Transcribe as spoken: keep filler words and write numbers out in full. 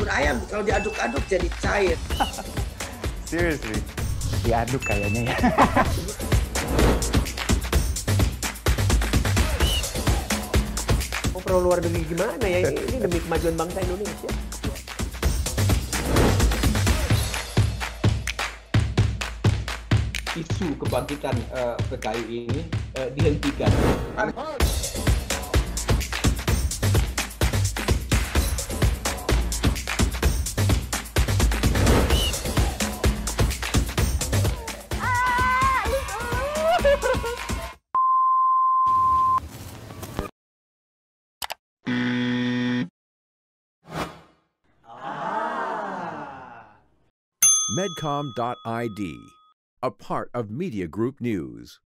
bubur ayam kalau diaduk-aduk jadi cair. Seriously? Diaduk kayaknya ya. Oh, perlu luar negeri gimana ya? Ini demi kemajuan bangsa Indonesia. Isu kebangkitan uh, P K I ini uh, dihentikan. Medcom dot I D, a part of Media Group News.